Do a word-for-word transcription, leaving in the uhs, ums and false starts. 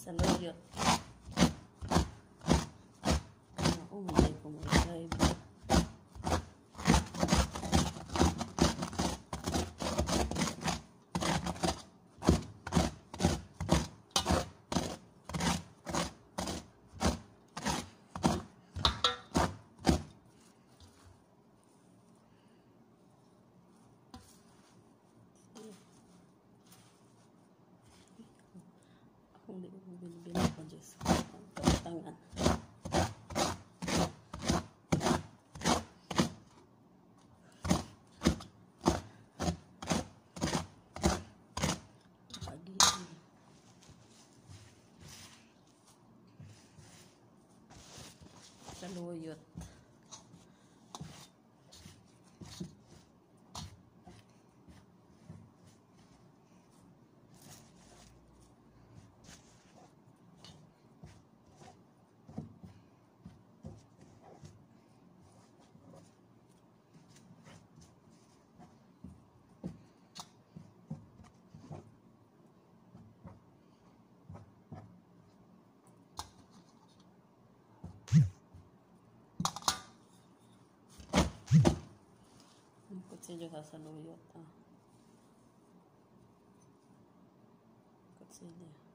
saluyot. Ako, hindi ko mag-drive. Kung di ko binibili ko, Diyos ko, ang katangan. Pag-ibig. Saluyot. Ang kutsilyo sa saluyot. Ah. Kutsilyo.